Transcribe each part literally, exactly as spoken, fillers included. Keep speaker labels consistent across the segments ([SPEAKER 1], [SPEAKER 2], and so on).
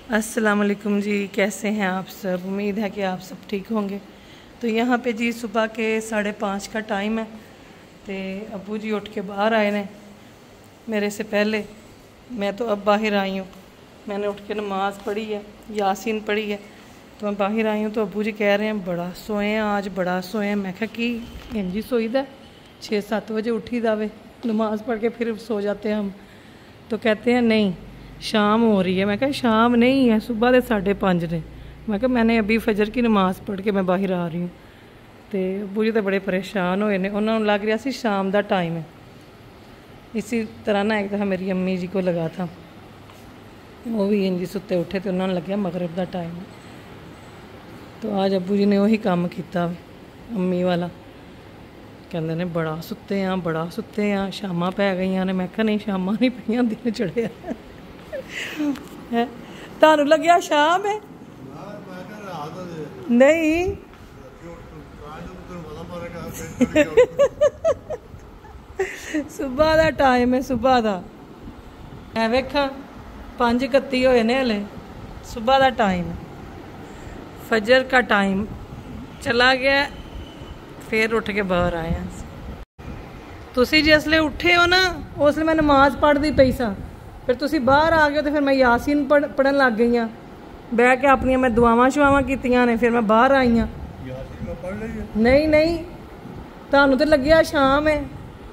[SPEAKER 1] अस्सलाम वालेकुम जी, कैसे हैं आप सब। उम्मीद है कि आप सब ठीक होंगे। तो यहाँ पे जी सुबह के साढ़े पाँच का टाइम है। तो अबू जी उठ के बाहर आए ने मेरे से पहले। मैं तो अब बाहर आई हूँ, मैंने उठ के नमाज़ पढ़ी है, यासीन पढ़ी है, तो मैं बाहर आई हूँ। तो अबू जी कह रहे हैं बड़ा सोए हैं आज, बड़ा सोए हैं। मैं कहा कि इंजी सोई दा छः सत्त बजे उठी दावे, नमाज़ पढ़ के फिर सो जाते हैं हम। तो कहते हैं नहीं शाम हो रही है। मैं कहा शाम नहीं है, सुबह के साढ़े पाँच ने। मैं कहा मैंने अभी फजर की नमाज़ पढ़ के मैं बाहर आ रही हूँ। तो अबू जी तो बड़े परेशान होए ने, उन्होंने लग रहा सी शाम का टाइम है। इसी तरह ना एक दफ़ा मेरी अम्मी जी को लगा था, वो भी इंजी सुते उठे तो उन्होंने लगे मगरिब का टाइम है। तो आज अबू जी ने वही काम किया अम्मी वाला, कहते ने बड़ा सुते हैं बड़ा सुते हैं, शामां पै गई ने। मैं कहा नहीं शामां नहीं पईयां, दिन चढ़िया है। तुहानू लग्या शाम है? नहीं सुबह का टाइम है, सुबह का है। वेखा पाँच इकत्ती होए ने हले, सुबह का टाइम है, फजर का टाइम चला गया। फिर उठ के बाहर आए हैं। तुसी जिसले उठे हो ना उसले मैं नमाज पढ़ती पई सा, फिर तुसी बाहर आ गए तो फिर मैं यासीन पढ़ पढ़न लग गई हाँ। बह के अपनी मैं दुआवां शुआवां कीतियां ने, फिर मैं बाहर आई हाँ। नहीं नहीं तुहानू तो लग्या शाम है।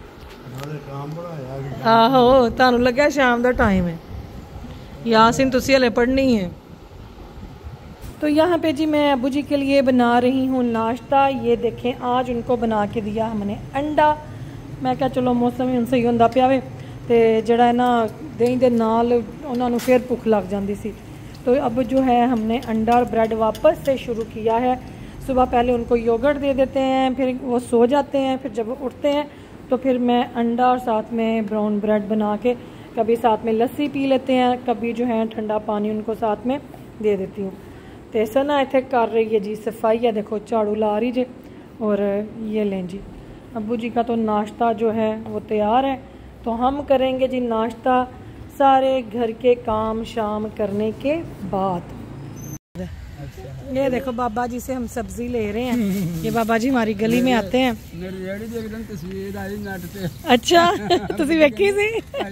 [SPEAKER 1] आहो तुहानू लग्या शाम का टाइम है, यासीन तुसी हले पढ़नी है। तो यहाँ पे जी मैं अबू जी के लिए बना रही हूँ नाश्ता। ये देखें आज उनको बना के दिया हमने अंडा। मैं क्या चलो मौसम ही सही होंदा पिया वे, तो जड़ा है ना दही दे नाल उन्होंने फिर भुख लग जाती सी। तो अब जो है हमने अंडा और ब्रेड वापस से शुरू किया है। सुबह पहले उनको योगर्ट दे देते हैं, फिर वो सो जाते हैं, फिर जब उठते हैं तो फिर मैं अंडा और साथ में ब्राउन ब्रेड बना के कभी साथ में लस्सी पी लेते हैं, कभी जो है ठंडा पानी उनको साथ में दे देती हूँ। तो ऐसा ना इतने कर रही है जी सफाई है, देखो झाड़ू ला रही जे। और ये लें जी अबू जी का तो नाश्ता जो है वो तैयार है। तो हम करेंगे जी नाश्ता सारे घर के काम शाम करने के बाद। ये देखो बाबा जी से हम सब्जी ले रहे हैं। ये बाबा जी हमारी गली में आते हैं। तस्वीर आई नेट पे। अच्छा तुसी वेखी सी?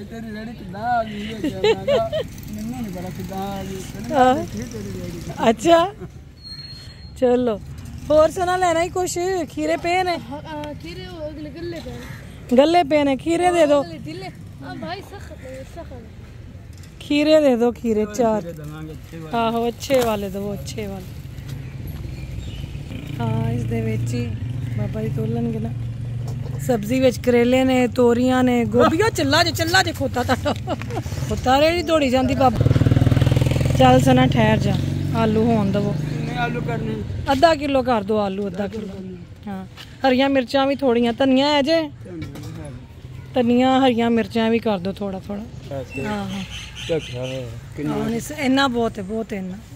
[SPEAKER 1] अच्छा चलो होर सुना लेना ही कुछ। खीरे पे ने, गले पे ने, खीरे दे दो, खीरे दे दो, खीरे चार। आहो अच्छे वाले दो, अच्छे वाले। हाँ इस दे विच ही बाबा जी तोलणगे ना। सब्जी विच करेले ने, तोरियां ने, गोभियो। चला जे चला जे खोता ताटा खोता रेड़ी दौड़ी जाती बाबा। चल सना ठहर जा, आलू होन दवो। आलू करने अद्धा किलो कर दो, आलू अद्धा किलो। हाँ हरिया मिर्चा भी थोड़ियां, धनिया है जे, धनिया हरिया मिर्चा भी कर दो थोड़ा थोड़ा। हाँ हाँ इन्ना बहुत है, बहुत है इन्ना।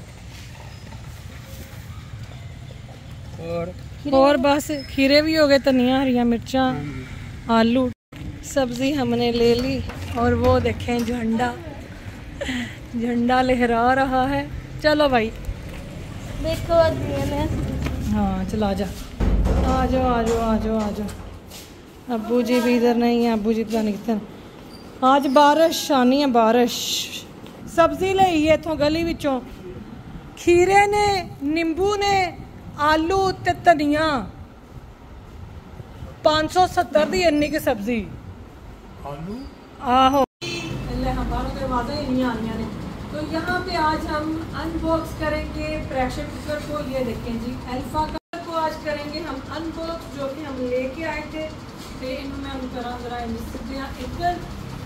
[SPEAKER 1] और और बस खीरे भी हो गए, धनिया हरिया मिर्चा आलू। सब्जी हमने ले ली और वो देखें झंडा झंडा लहरा रहा है। चलो भाई देखो हाँ चला जा, आ जाओ आ जाओ आ जाओ आ जाओ। अबू जी भी इधर नहीं है, अबू जी पता नहीं कितने। आज बारिश आनी है, बारिश। सब्जी ली है इथों गली विचों, खीरे ने, नींबू ने, आलू ते धनिया। पाँच सौ सत्तर दी इन्नी की सब्जी। आलू आहो दरवाजा ही आनिया ने। तो यहाँ पे आज हम अनबॉक्स करेंगे प्रेशर कुकर को। ये देखें जी अल्फा का को आज करेंगे हम अनबॉक्स, जो कि हम लेके आए थे। तो इन्होंने हम करा जरा सब्जियाँ इधर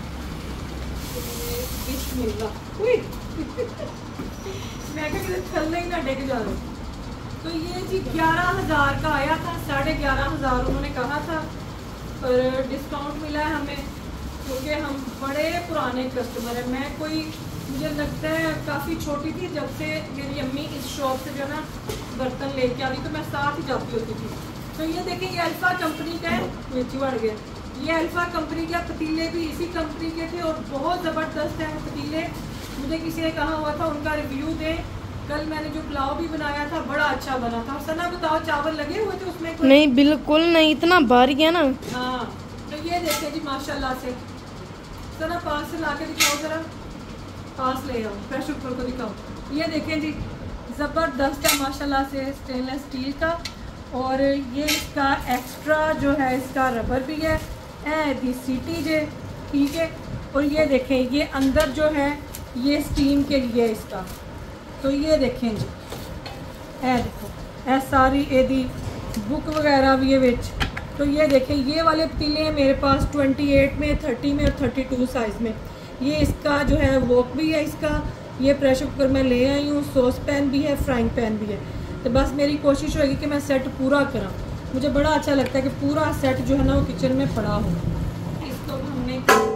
[SPEAKER 1] मैं थल्ले ही ना डिग जा रहे। तो ये जी ग्यारह हज़ार का आया था, साढ़े ग्यारह हज़ार उन्होंने कहा था, पर डिस्काउंट मिला है हमें क्योंकि हम बड़े पुराने कस्टमर हैं। मैं कोई मुझे लगता है काफ़ी छोटी थी जब से मेरी अम्मी इस शॉप से जो ना बर्तन लेके आ रही, तो मैं साथ ही जाती होती थी। तो ये देखिए ये अल्फा कंपनी का है, नीचे बढ़ गया। ये अल्फा कंपनी के पतीले भी इसी कंपनी के थे और बहुत ज़बरदस्त है वो पतीले। मुझे किसी ने कहा हुआ था उनका रिव्यू दे। कल मैंने जो पुलाव भी बनाया था बड़ा अच्छा बना था। सना बताओ चावल लगे हुए थे उसमें? कोई
[SPEAKER 2] नहीं, बिल्कुल नहीं, इतना भारी है ना।
[SPEAKER 1] हाँ तो ये देखिए जी माशाल्लाह से। सना पास से ला के दिखाओ ज़रा, पास ले आओ, प्रेशर कुकर को दिखाओ। ये देखें जी ज़बरदस्त है माशाल्लाह से, स्टेनलेस स्टील का। और ये इसका एक्स्ट्रा जो है इसका रबर भी है ए दी सीटी जे, ठीक है। और ये देखें ये अंदर जो है ये स्टीम के लिए इसका, तो ये देखें जी ए देखो ए सारी एदी बुक वगैरह भी है विच। तो ये देखें ये वाले पतीले हैं मेरे पास अट्ठाईस में, तीस में और बत्तीस साइज़ में। ये इसका जो है वोक भी है इसका। ये प्रेशर कुकर मैं ले आई हूँ, सॉस पैन भी है, फ्राइंग पैन भी है। तो बस मेरी कोशिश होगी कि मैं सेट पूरा करा। मुझे बड़ा अच्छा लगता है कि पूरा सेट जो है ना वो किचन में पड़ा हो। इसको हमने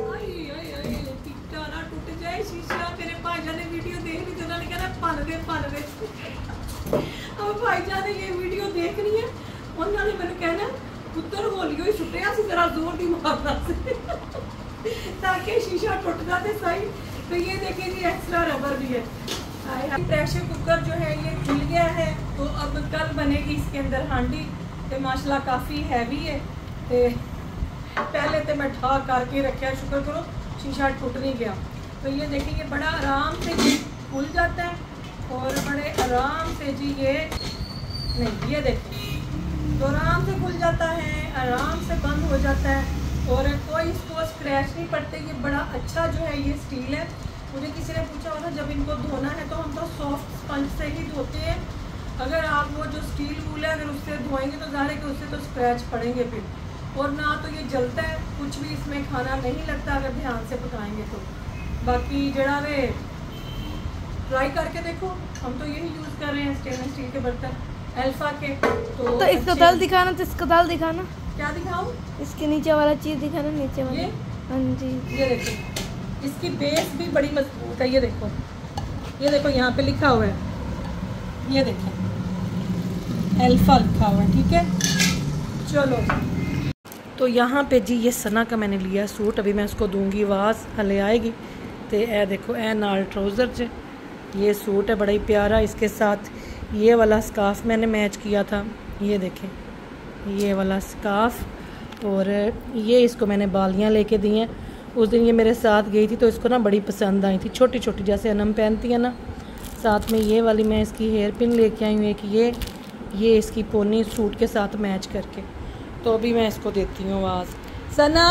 [SPEAKER 1] ना टूट जाए शीशा। मेरे भाईजान ने वीडियो देख ली तो उन्होंने कहना पल दे पल दे। अब भाईजान ने ये वीडियो देख ली है, उन्होंने मैंने कहना पुत्र होली ही छुट्टिया से जरा जोर दी मारना से ताकि शीशा टूट जाते सही। तो ये देखें जी एक्स्ट्रा रबर भी है। प्रेशर कुकर जो है ये खुल गया है, तो अब कल बनेगी इसके अंदर हांडी। तो माशाल्लाह काफ़ी हैवी है। तो पहले तो मैं ठा करके रखा, शुक्र करो शीशा टूट नहीं गया। तो ये देखिए ये बड़ा आराम से जी खुल जाता है और बड़े आराम से जी ये नहीं ये देखिए तो आराम से खुल जाता है, आराम से बंद हो जाता है और कोई इसको स्क्रैच नहीं पड़ते। ये बड़ा अच्छा जो है ये स्टील है। मुझे किसी ने पूछा होता जब इनको धोना है तो हम तो सॉफ्ट स्पंज से ही धोते हैं। अगर आप वो जो स्टील वूल है अगर उससे धोएंगे तो ज़ाहिर है कि उससे तो स्क्रैच पड़ेंगे फिर, और ना तो ये जलता है, कुछ भी इसमें खाना नहीं लगता अगर ध्यान से पकाएंगे तो। बाकी जड़ा वे ट्राई करके देखो, हम तो यही यूज़ कर रहे हैं स्टेनलेस स्टील के बर्तन अल्फा के। तो,
[SPEAKER 2] तो इसका दाल दिखाना, तो इसका दाल दिखाना।
[SPEAKER 1] क्या दिखाऊं?
[SPEAKER 2] इसके नीचे वाला चीज़ दिखाना, नीचे वाला।
[SPEAKER 1] ये
[SPEAKER 2] हाँ जी,
[SPEAKER 1] ये देखो इसकी बेस भी बड़ी मजबूत है। ये देखो ये देखो यहाँ पे लिखा हुआ है, ये देखो अल्फा लिखा हुआ है, ठीक है। चलो तो यहाँ पे जी ये सना का मैंने लिया सूट, अभी मैं उसको दूंगी आवाज़, हले आएगी। तो ए देखो ए नाल ट्राउज़र ज ये सूट है बड़ा ही प्यारा। इसके साथ ये वाला स्कार्फ मैंने मैच किया था, ये देखें ये वाला स्कार्फ। और ये इसको मैंने बालियाँ लेके दी हैं। उस दिन ये मेरे साथ गई थी तो इसको ना बड़ी पसंद आई थी, छोटी छोटी जैसे अनम पहनती है ना। साथ में ये वाली मैं इसकी हेयर पिन लेके आई हूँ एक, ये ये इसकी पोनी सूट के साथ मैच करके। तो अभी मैं इसको देती हूँ आवाज़। सना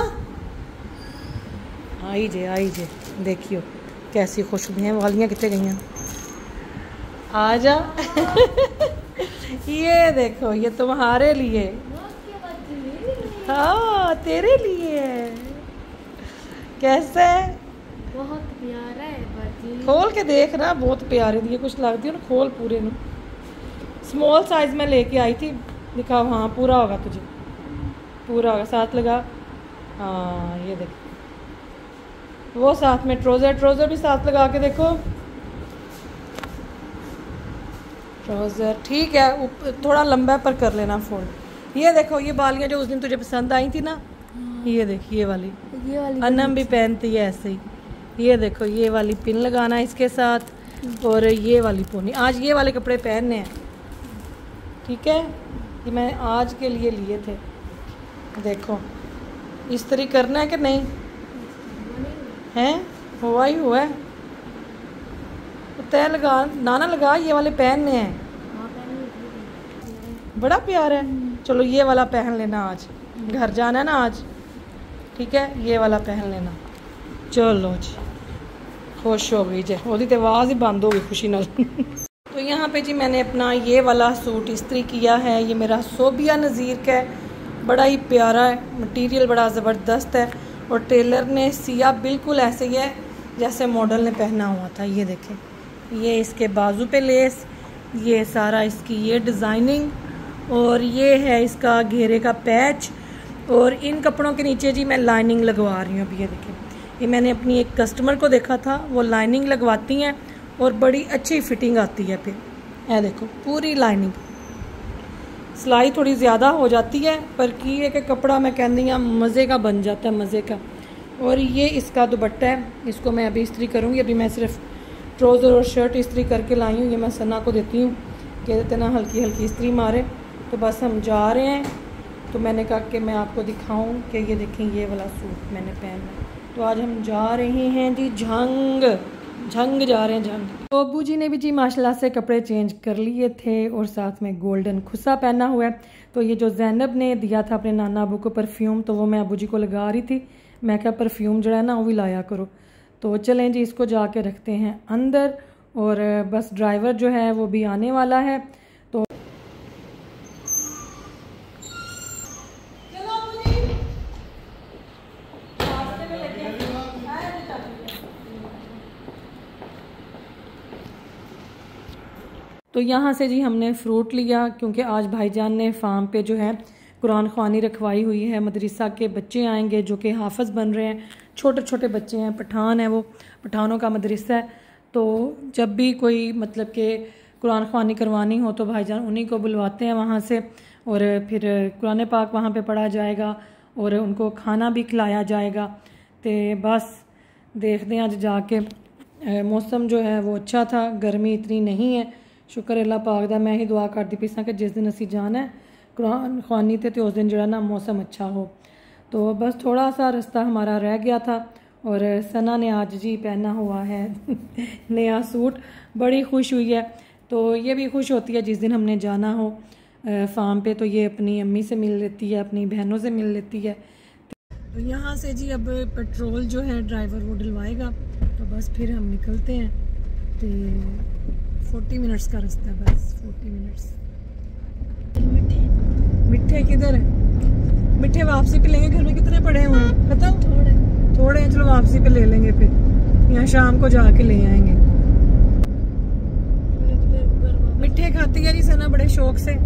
[SPEAKER 1] आई जे आई जे, देखियो कैसी खुशबू हैं। वालियाँ कितने गई हैं, आ जा ये देखो ये तुम्हारे लिए, हाँ तेरे लिए है। कैसा है?
[SPEAKER 2] बहुत प्यारा है बाजी।
[SPEAKER 1] खोल के देख ना, बहुत प्यारे दिए कुछ लगती है ना, खोल पूरे ਨੂੰ। स्मॉल साइज में लेके आई थी, दिखा हाँ पूरा होगा तुझे, पूरा होगा। साथ लगा, हाँ ये देखो वो साथ में ट्राउज़र, ट्राउज़र भी साथ लगा के देखो। ट्राउज़र ठीक है, थोड़ा लंबा पर कर लेना फोल्ड। ये देखो ये बालियाँ जो उस दिन तुझे पसंद आई थी ना, ये देखिए ये वाली,
[SPEAKER 2] ये वाली
[SPEAKER 1] अनम भी पहनती है ऐसे ही। ये देखो ये वाली पिन लगाना है इसके साथ, और ये वाली पोनी। आज ये वाले कपड़े पहनने हैं, ठीक है। ये मैंने आज के लिए लिए थे। देखो इस तरह करना है कि नहीं है, हुआ ही हुआ है। तो तय लगा नाना लगा, ये वाले पहनने हैं, बड़ा प्यार है। चलो ये वाला पहन लेना, आज घर जाना है ना आज, ठीक है। ये वाला पहन लेना। चलो जी खुश हो गई जी, वो तो आवाज़ ही बंद हो गई खुशी नाल। तो यहाँ पे जी मैंने अपना ये वाला सूट इस्त्री किया है। ये मेरा सोबिया नज़ीर का है, बड़ा ही प्यारा है, मटेरियल बड़ा ज़बरदस्त है। और टेलर ने सिया बिल्कुल ऐसे ही है जैसे मॉडल ने पहना हुआ था। ये देखें ये इसके बाजू पे लेस, ये सारा इसकी ये डिज़ाइनिंग, और ये है इसका घेरे का पैच। और इन कपड़ों के नीचे जी मैं लाइनिंग लगवा रही हूँ। अभी ये देखें, ये मैंने अपनी एक कस्टमर को देखा था, वो लाइनिंग लगवाती हैं और बड़ी अच्छी फिटिंग आती है। फिर ये देखो पूरी लाइनिंग, सिलाई थोड़ी ज़्यादा हो जाती है पर की है कि कपड़ा मैं कहती हूँ मज़े का बन जाता है, मज़े का। और ये इसका दुपट्टा है, इसको मैं अभी इस्त्री करूँगी। अभी मैं सिर्फ ट्राउज़र और शर्ट इस्त्री करके लाई हूँ। ये मैं सना को देती हूँ कि देते ना हल्की हल्की इस्त्री मारे। तो बस हम जा रहे हैं, तो मैंने कहा कि मैं आपको दिखाऊं कि ये देखें ये वाला सूट मैंने पहना है। तो आज हम जा रहे हैं जी झंग झंग जा रहे हैं झंग। तो अबू जी ने भी जी माशाल्लाह से कपड़े चेंज कर लिए थे और साथ में गोल्डन खुस्सा पहना हुआ है। तो ये जो ज़ैनब ने दिया था अपने नाना अबू को परफ्यूम, तो वो मैं अबू जी को लगा रही थी। मैं क्या परफ्यूम जो है ना वो भी लाया करो। तो चलें जी इसको जाके रखते हैं अंदर, और बस ड्राइवर जो है वो भी आने वाला है। तो तो यहाँ से जी हमने फ़्रूट लिया, क्योंकि आज भाईजान ने फार्म पे जो है कुरान ख़वानी रखवाई हुई है। मदरसा के बच्चे आएंगे जो कि हाफिज़ बन रहे हैं, छोटे छोटे बच्चे हैं, पठान है, वो पठानों का मदरसा है। तो जब भी कोई मतलब कि कुरान ख़वानी करवानी हो तो भाईजान उन्हीं को बुलवाते हैं वहाँ से, और फिर कुरान पाक वहाँ पे पढ़ा जाएगा और उनको खाना भी खिलाया जाएगा। तो बस देखते हैं आज जाके। मौसम जो है वो अच्छा था, गर्मी इतनी नहीं है, शुक्र अल्लाह पाक दा। मैं ही दुआ करती पी कि जिस दिन असी जाना है कुरान ख़वानी ते तो उस दिन जो ना मौसम अच्छा हो। तो बस थोड़ा सा रास्ता हमारा रह गया था, और सना ने आज जी पहना हुआ है नया सूट, बड़ी खुश हुई है। तो ये भी खुश होती है जिस दिन हमने जाना हो फार्म पे, तो ये अपनी अम्मी से मिल लेती है, अपनी बहनों से मिल लेती है। तो यहाँ से जी अब पेट्रोल जो है ड्राइवर वो डलवाएगा, तो बस फिर हम निकलते हैं। तो फोर्टी मिनट्स का रास्ता है, बस फोर्टी मिनट्स। मिठे मिठे किधर है? मिठे वापसी पे लेंगे, घर में कितने पड़े हुए हैं बताओ? थोड़े थोड़े हैं, चलो वापसी पे ले लेंगे, फिर यहाँ शाम को जाके ले आएंगे। मिठे खाती है जी सना बड़े शौक से,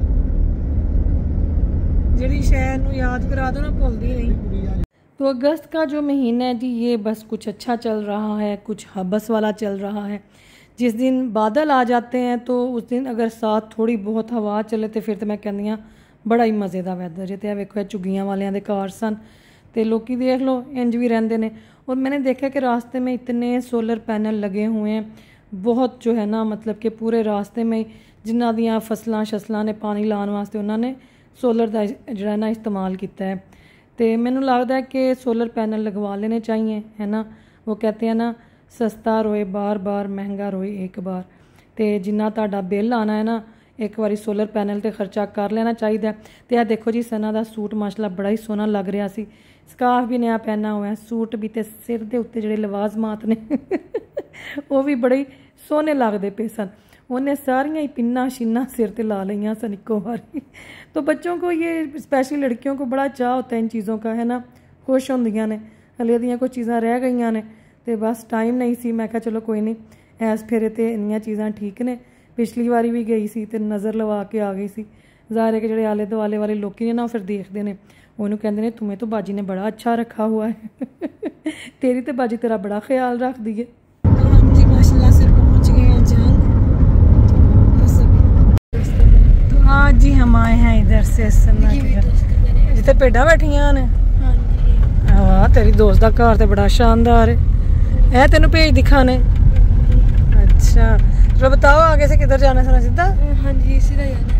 [SPEAKER 1] जी शहर नू याद करा दो ना, भूलती नहीं। तो अगस्त का जो महीना है जी ये बस कुछ अच्छा चल रहा है, कुछ हबस वाला चल रहा है। जिस दिन बादल आ जाते हैं तो उस दिन अगर साथ थोड़ी बहुत हवा चले तो फिर तो मैं कहनी हाँ बड़ा ही मज़े का वैदर जे। तो वेखो झुग्गियां वालियां दे घर सन, तो लोग देख लो इंज भी रहते हैं। और मैंने देखा कि रास्ते में इतने सोलर पैनल लगे हुए हैं, बहुत जो है ना मतलब कि पूरे रास्ते में जिन्हों दियाँ फसलां शसलां ने पानी लाने वास्ते उन्होंने सोलर का जो ना इस्तेमाल किया है। तो मैनू लगता है कि सोलर पैनल लगवा लेने चाहिए, है ना। वो कहते हैं ना सस्ता रोए बार बार, महंगा रोए एक बार। तो जिन्ना तुहाडा बिल आना है ना, एक बारी सोलर पैनल ते खर्चा कर लेना चाहिए। तो यह देखो जी सना का सूट माशाल्लाह बड़ा ही सोहना लग रहा सी, स्कार्फ भी नया पहना हुआ है, सूट भी, तो सिर के उत्ते जिहड़े लवाजमात ने वो भी बड़े सोहने लगते पे सन। उन्हें सारियां ही पिन्ना शिन्ना सिर ते ला लिया सन इको बारी। तो बच्चों को ये स्पेशली लड़कियों को बड़ा चाह होता है इन चीज़ों का, है ना, खुश होंदियां ने। हले दियां कुछ चीज़ां रह गई ने, तो बस टाइम नहीं सी। मैं कहा चलो कोई नहीं, ऐस फेरे तो इन्नियां चीज़ां ठीक ने। पिछली बारी भी गई सी तो नज़र लवा के आ गई सी। ज़ाहिर है कि जो आले दुआले वाले लोग ने ना फिर देखते हैं, उन्होंने कहते हैं तुम्हें तो बाजी ने बड़ा अच्छा रखा हुआ है तेरी तो बाजी तेरा बड़ा ख्याल रख दी है। तो हम जी माशाल्लाह से पहुँच गए हैं जंग। तो आज जी हम आए हैं इधर से सन्ना जिते भेडा बैठिया ने। वाह तेरी दोस्त का घर तो बड़ा शानदार है, तेन भेज दिखाने। अच्छा चलो बताओ आगे से किधर जाना है? सीधा?
[SPEAKER 2] हाँ जी सीधा जाना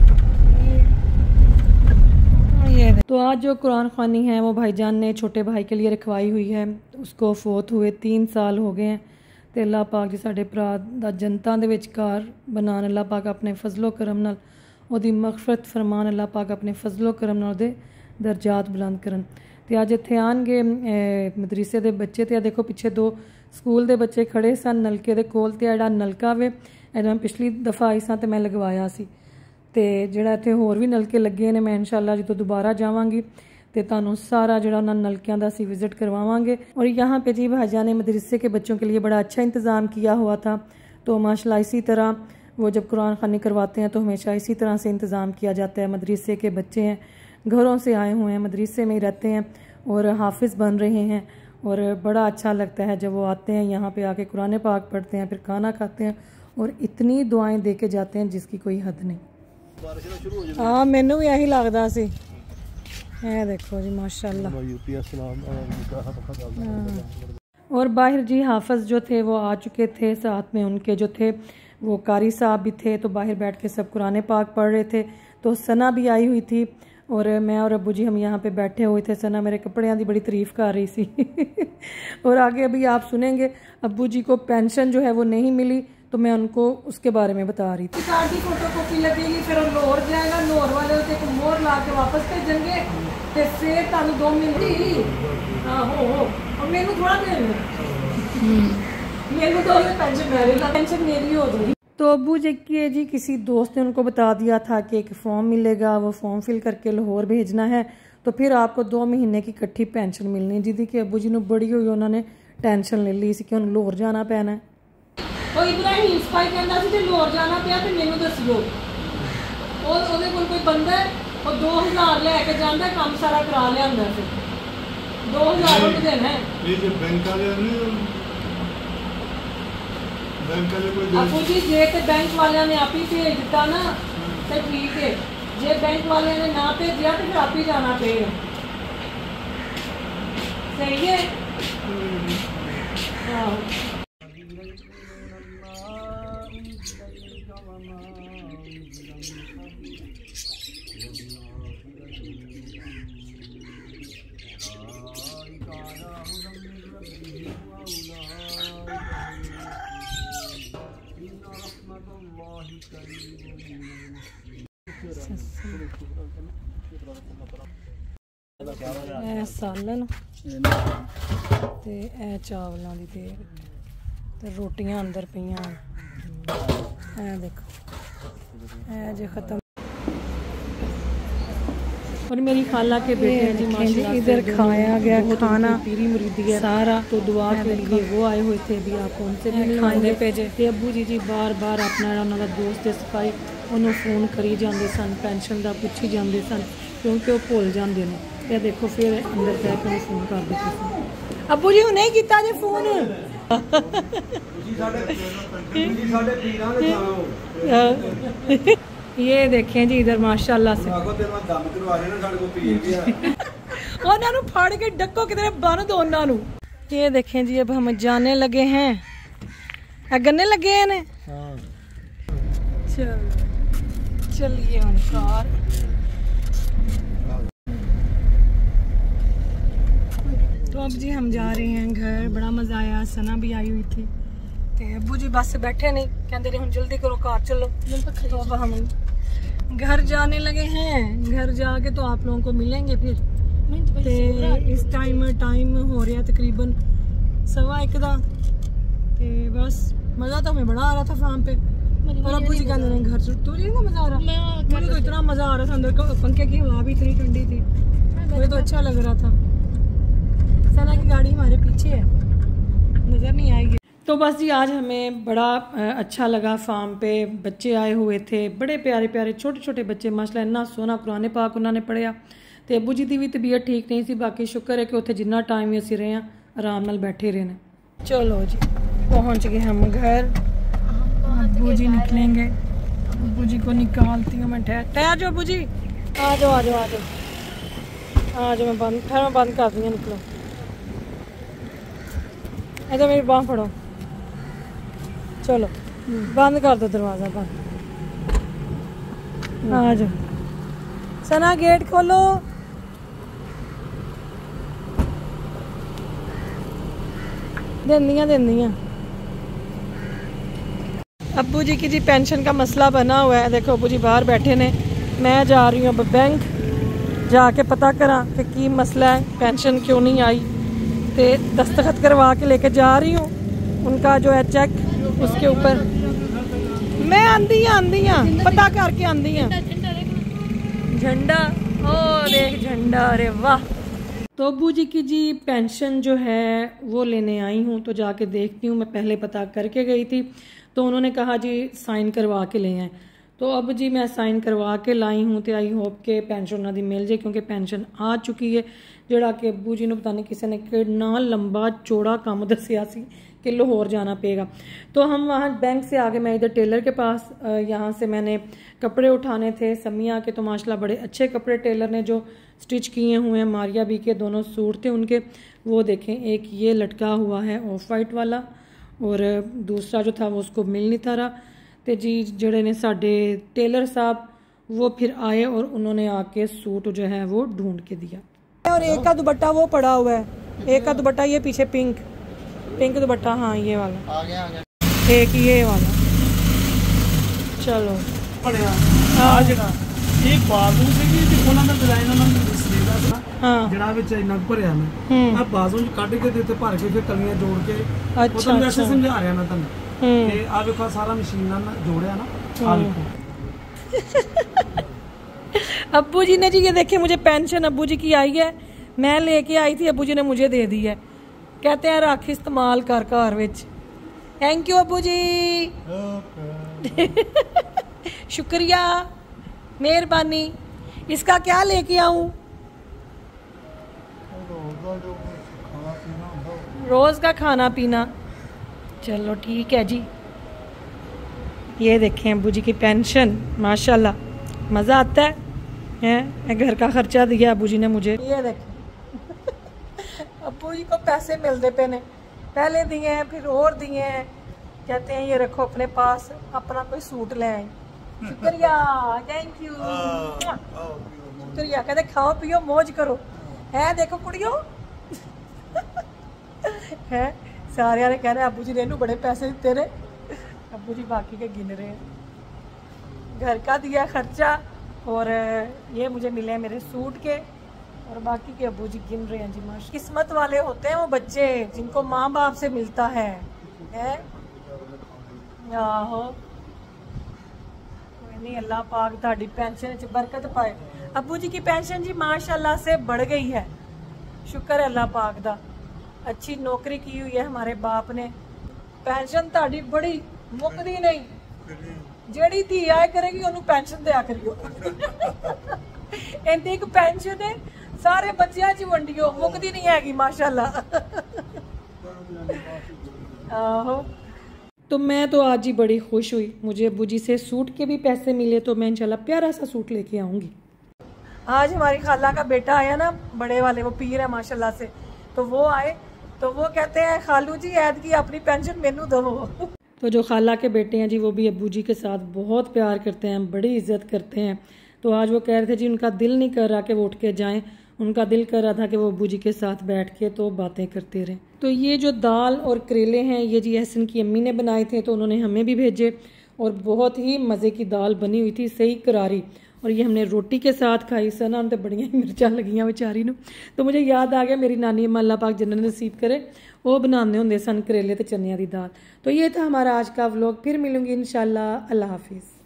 [SPEAKER 1] है। ये तो आज जो कुरान ख़वानी है वो भाईजान ने छोटे भाई के लिए रखवाई हुई है। उसको फोत हुए तीन साल हो गए हैं। तो अल्लाह पाक जी साडे भरा दा जनता दे विचकार बनान, अल्लाह पाक अपने फजलो करम नाल ओदी मगफरत फरमान, अल्लाह पाक अपने फजलो करम नाल ओदे दर्जात बुलंद करन। तो अज इत्थे आनगे मदरसे के बच्चे। तो देखो पिछे दो स्कूल के बच्चे खड़े सन नलके के कोल। तो जिहड़ा नलका वे मैं पिछली दफ़ा आई सा तो मैं लगवाया सी, तो जिहड़ा इत्थे होर भी नलके लगे ने, मैं इंशाअल्लाह जो दोबारा जावांगी तो तुहानूं सारा जिहड़ा उन्हां नलकियां दा असीं विजिट करवावांगे। और यहाँ पे जी भाईजान ने मदरसे के बच्चों के लिए बड़ा अच्छा इंतज़ाम किया हुआ था। तो माशाल्लाह इसी तरह वो जब कुरान ख़वानी करवाते हैं तो हमेशा इसी तरह से इंतज़ाम किया जाता है। मदरसे के बच्चे हैं, घरों से आए हुए हैं, मदरसे में ही रहते हैं और हाफिज़ बन रहे हैं। और बड़ा अच्छा लगता है जब वो आते हैं यहाँ पे आके कुरान पाक पढ़ते हैं, फिर खाना खाते हैं और इतनी दुआएं दे के जाते हैं जिसकी कोई हद नहीं। हाँ मैनू भी यही लगता सी। है देखो जी माशाल्लाह। और बाहर जी हाफिज जो थे वो आ चुके थे, साथ में उनके जो थे वो कारी साहब भी थे, तो बाहर बैठ के सब कुरान पाक पढ़ रहे थे। तो सना भी आई हुई थी और मैं और अब्बू जी हम यहाँ पे बैठे हुए थे। सना मेरे कपड़ियाँ की बड़ी तारीफ कर रही सी और आगे अभी आप सुनेंगे अब्बू जी को पेंशन जो है वो नहीं मिली, तो मैं उनको उसके बारे में बता रही थी। कार्ड की फोटो कॉपी लगेगी, फिर लाहौर जाएगा, लाहौर वाले एक मोहर ला के वापस भेजेंगे, तो फिर तुम दो महीने हाँ हो हो और मैनू थोड़ा देर मैनू तो पेंशन मेरी पेंशन मेरी हो जाएगी। तो अब्बू जी के जी किसी दोस्त ने उनको बता दिया था कि एक फॉर्म मिलेगा, वो फॉर्म फिल करके लाहौर भेजना है, तो फिर आपको दो महीने की इकट्ठी पेंशन मिलनी। जिदी कि अब्बू जी ने बड़ी हुई उन्होंने टेंशन ले ली कि उन्हें लाहौर जाना पैना है। ਉਹ ਇਬਰਾਹੀਮ ਸਪਾਈ ਕਹਿੰਦਾ ਸੀ ਜੇ ਲਾਹੌਰ ਜਾਣਾ ਪਿਆ ਤੇ ਮੈਨੂੰ ਦੱਸਿਓ। ਉਹ ਉਹਦੇ ਕੋਲ ਕੋਈ ਬੰਦਾ ਉਹ ਦੋ ਹਜ਼ਾਰ ਲੈ ਕੇ ਜਾਂਦਾ, ਕੰਮ ਸਾਰਾ ਕਰਾ ਲਿਆਂਦਾ ਫਿਰ ਦੋ ਹਜ਼ਾਰ ਉਹ ਦੇਣਾ ਇਹ ਜੇ ਬੈਂਕ ਵਾਲਿਆਂ ਨੇ ਬੈਂਕ ਵਾਲੇ ਕੋਈ ਆਪੂ ਜੀ ਜੇ ਤੇ ਬੈਂਕ ਵਾਲਿਆਂ ਨੇ ਆਪ ਹੀ ਭੇਜ ਦਿੱਤਾ ਨਾ ਤੇ ਠੀਕ ਹੈ, ਜੇ ਬੈਂਕ ਵਾਲਿਆਂ ਨੇ ਨਾ ਭੇਜਿਆ ਤੇ ਫਿਰ ਆਪ ਹੀ ਜਾਣਾ ਪਏਗਾ। ਸਹੀ ਹੈ ਹਾਂ। ਇਹ ਸਾਲਨ ਤੇ ਇਹ ਚਾਵਲਾਂ ਦੀ ਤੇਲ ਤੇ ਰੋਟੀਆਂ ਅੰਦਰ ਪਈਆਂ। ਇਹ ਦੇਖੋ ਇਹ ਜੇ खत्म। और मेरी खाला के बेटे जी माशाल्लाह इधर खाया गया खाना पीरी मुरीदी है सारा, तो दुआ के लिए वो आए हुए थे भी आप उनसे भी खाने भेजे ते अब्बू जी जी बार बार अपना उन्होंने दोस्त सफाई उन्होंने फोन करी जाते सन, पेंशन का पुछी जाते सन क्योंकि वो भुल जाते हैं। ये देखो फिर अंदर बह के फोन कर देते सन। अब्बू जी नहीं किया जे फोन ये देखें जी इधर माशाल्लाह से उन्होंने फाड़ के डको कितने बन दो उन्होंने। ये देखें जी अब हम जाने लगे हैं, गन्ने लगे हैं ने चल चलिए हम कार। तो अब जी हम जा रहे हैं घर। बड़ा मजा आया, सना भी आई हुई थी ते अब्बू जी बस बैठे नहीं, कहते रहे हम जल्दी करो कार चलो। तो अब हम घर जाने लगे हैं, घर जाके तो आप लोगों को मिलेंगे फिर। ते इस टाइम टाइम हो रहा तकरीबन सवा एक दा, ते बस मज़ा तो हमें बड़ा आ रहा था फार्म पे। और अब्बू जी कहते हैं घर तो ना मज़ा आ रहा, मुझे तो इतना मज़ा आ रहा था, अंदर पंखे की हवा भी इतनी ठंडी थी, मुझे तो अच्छा लग रहा था। सना की गाड़ी हमारे पीछे है, नज़र नहीं आएगी। तो बस जी आज हमें बड़ा अच्छा लगा फार्म पे, बच्चे आए हुए थे, बड़े प्यारे प्यारे छोटे छोटे बच्चे माशाल्लाह इन्ना सोना कुरान पाक उन्होंने पढ़िया। तो अब्बू जी की भी तबीयत ठीक नहीं सी, बाकी शुक्र है कि उत्थे जिन्ना टाइम ही असीं रहे हैं आराम नाल बैठे रहे हैं। चलो जी पहुँच गए हम घर, अब्बू जी निकलेंगे, अब्बू जी को निकालती हूँ मैं। ठहर ठहर जाओ अब्बू जी, आ जाओ आ जाओ आ जाओ आ जाओ, मैं बंद फिर मैं बंद कर दी हूँ, निकलो इधर मेरी बाँह फड़ो, चलो बंद कर दो दरवाजा बंद। आ जाओ सना गेट खोलो। देनिया देनिया अब्बू जी की जी पेंशन का मसला बना हुआ है। देखो अब्बू जी बाहर बैठे ने, मैं जा रही हूँ अब बैंक जाके पता करा कि की मसला है, पेंशन क्यों नहीं आई। तो दस्तखत करवा के लेके जा रही हूँ, उनका जो है चेक उसके ऊपर। मैं आंधी आंधी पता करके आंधी झंडा, ओ देख झंडा, अरे वाह। तो अब्बू जी की जी पेंशन जो है वो लेने आई हूँ, तो जाके देखती हूँ। मैं पहले पता करके गई थी तो उन्होंने कहा जी साइन करवा के ले आए, तो अब जी मैं साइन करवा के लाई हूँ। तो आई होप के पेंशन उन्होंने मिल जाए, क्योंकि पेंशन आ चुकी है, जोड़ा कि अब्बू जी ने पता नहीं किसी ने कितना लंबा चौड़ा काम दसिया सी कि लाहौर जाना पड़ेगा। तो हम वहाँ बैंक से आके मैं इधर टेलर के पास, यहाँ से मैंने कपड़े उठाने थे समिया के। तो माशाल्लाह बड़े अच्छे कपड़े टेलर ने जो स्टिच किए हुए हैं, मारिया भी के दोनों सूट थे उनके, वो देखें। एक ये लटका हुआ है ऑफ वाइट वाला, और दूसरा जो था वो उसको मिल नहीं था रहा। तो जी जड़े ने साडे टेलर साहब वो फिर आए और उन्होंने आके सूट जो है वो ढूंढ के दिया। और एक का दुपट्टा वो पड़ा हुआ है, एक का दुपट्टा ये पीछे पिंक पिंक दुपट्टा, हाँ ये वाला आ गया, आ गया। एक ये वाला, चलो
[SPEAKER 3] एक बाजू से की दिखोना ਦਾ ਡਿਜ਼ਾਈਨ ਉਹਨਾਂ ਨੇ ਸਲੀਵ ਦਾ
[SPEAKER 1] ਹਾਂ
[SPEAKER 3] ਜਿਹੜਾ ਵਿੱਚ ਇੰਨਾ ਭਰਿਆ ਮੈਂ ਆ ਬਾਜ਼ੂ ਚ ਕੱਢ ਕੇ ਦਿੱਤੇ ਭਰ ਕੇ ਫਿਰ ਕਲੀਆਂ ਜੋੜ ਕੇ ਉਹ ਤਾਂ ਵੈਸੇ ਸਮਝਾ ਰਿਹਾ ਮੈਂ ਤੁਹਾਨੂੰ ਤੇ ਆ ਵੇਖੋ ਸਾਰਾ ਮਸ਼ੀਨ ਨਾਲ ਜੋੜਿਆ ਨਾ ਆ ਵੇਖੋ।
[SPEAKER 1] अब्बू जी ने जी ये देखे मुझे पेंशन अब्बू जी की आई है, मैं लेके आई थी, अब्बू जी ने मुझे दे दी है, कहते हैं रख इस्तेमाल कर घर विच। थैंक यू अब्बू जी, शुक्रिया मेहरबानी। इसका क्या लेके आऊं? रोज का खाना पीना, चलो ठीक है जी। ये देखें अब्बू जी की पेंशन, माशाल्लाह मज़ा आता है हैं। घर का खर्चा दिया अब्बू जी ने मुझे। ये देखें अब्बू जी को पैसे मिलते पे ने, पहले दिए हैं फिर और दिए हैं, कहते हैं ये रखो अपने पास, अपना कोई सूट ले आए। शुक्रिया, थैंक यू, शुक्रिया। कहते खाओ पियो मौज करो है। देखो कुड़ियों है सारे ने कह रहे अब्बू जी ने बड़े पैसे दिते रहे। अब्बू जी बाकी के गिन रहे हैं, घर का दिया खर्चा, और ये मुझे मिले हैं मेरे सूट के, और बाकी के अब्बू जी गिन रहे हैं जी। माश किस्मत वाले होते हैं वो बच्चे जिनको माँ बाप से मिलता है, है? आहो नहीं, अल्लाह पाक ताड़ी पेंशन च बरकत पाए। अब्बू जी की पेंशन जी माशाल्लाह से बढ़ गई है, शुक्र है अल्लाह पाक दा। अच्छी नौकरी की हुई है हमारे बाप ने, पेंशन ताड़ी बड़ी मुकदी नहीं, जेड़ी धी आया करेगी ओनू पेंशन दिया करियो। इंदी एक पेंशन है सारे बच्चों च वंडियो, मुकदी नहीं हैगी माशाल्लाह। आहो तो मैं तो आज ही बड़ी खुश हुई, मुझे अब्बू जी से सूट के भी पैसे मिले, तो मैं इंशाल्लाह प्यारा सा सूट लेके आऊंगी। आज हमारी खाला का बेटा आया ना, बड़े वाले, वो पीर है माशाल्लाह से, तो वो आए तो वो कहते हैं खालू जी ऐद की अपनी पेंशन मेनू दो। तो जो खाला के बेटे हैं जी वो भी अब्बू जी के साथ बहुत प्यार करते हैं, बड़ी इज्जत करते हैं। तो आज वो कह रहे थे जी उनका दिल नहीं कर रहा कि वो उठ के जाएं, उनका दिल कर रहा था कि वो अब्बू जी के साथ बैठ के तो बातें करते रहें। तो ये जो दाल और करेले हैं ये जी एहसन की अम्मी ने बनाए थे, तो उन्होंने हमें भी भेजे, और बहुत ही मज़े की दाल बनी हुई थी, सही करारी। और ये हमने रोटी के साथ खाई सर ना, तो बड़िया ही मिर्चा लगियां बेचारी नूं। तो मुझे याद आ गया मेरी नानी अम्मा अल्लाह पाक जन्नत नसीब करे, वो बनाने होंदे सन करेले ते चनिया दी दाल। तो ये था हमारा आज का व्लॉग, फिर मिलूंगी इंशाल्लाह, अल्लाह हाफिज़।